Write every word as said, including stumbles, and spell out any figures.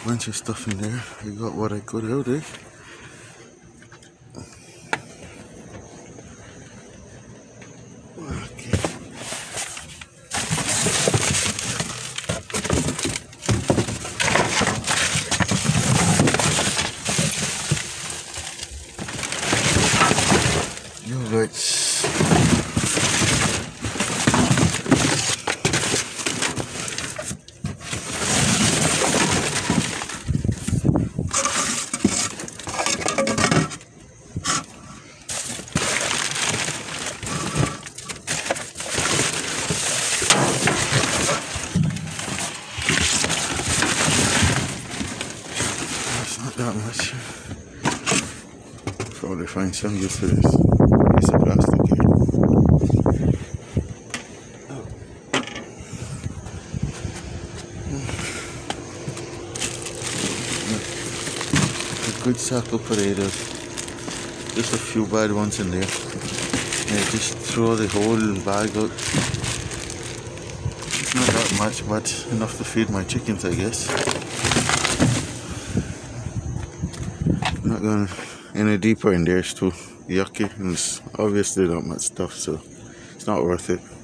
bunch of stuff in there. I got what I could out, eh? Okay. Yogurts. That much. Probably find some use for this piece of plastic here. A good sack of potatoes. Just a few bad ones in there. Yeah, just throw the whole bag out. It's not that much, but enough to feed my chickens, I guess. Not going any deeper in there, it's too yucky, and it's obviously not much stuff, so it's not worth it.